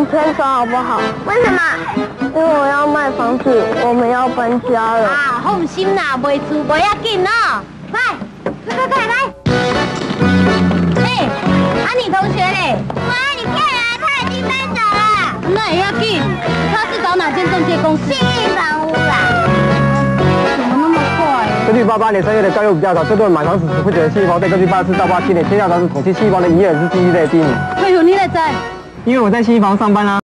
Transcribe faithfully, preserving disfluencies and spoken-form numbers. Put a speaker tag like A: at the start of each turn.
A: 天说好不好？
B: 为什么？
A: 因为我要卖房子，我们要搬家了。
B: 啊，放心啦，袂输不要紧哦。来，快快快来！哎，安妮同学嘞？喂，你骗人，他已经搬走了。那也要紧，他是找哪间中介公司？信义房屋啦。怎么那么快？
C: 根据八八年三月的教育比较少，最多人买房子只负责信义房屋。根据八四到八七年天下杂志统计信义房的营业额是经济类第一名。
B: 为何你来知？
C: 因为我在信义房屋上班啦、啊。